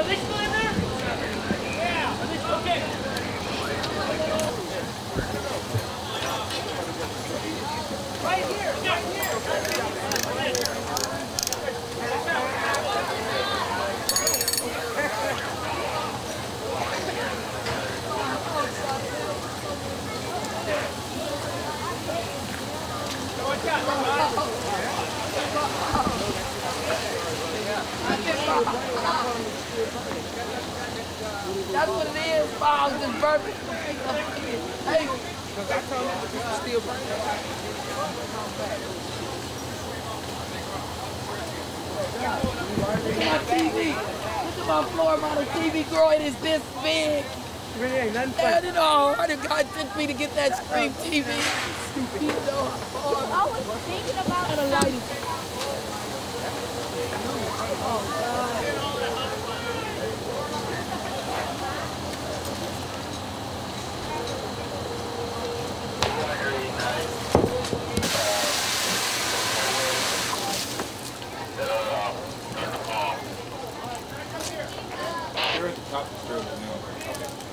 are they still in there? Yeah. Are they still okay? Right here. Right here. That's what it is, Bob. This bourbon. Hey. Because I told him to still bring it. Look at my TV. Look at my floor model TV, girl. It is this big. Really ain't nothing funny. And it all hard. God took me to get that screen TV. Stupid. You know, I was thinking about the lighting. Oh, God. You're at the top of the stairs now. Okay.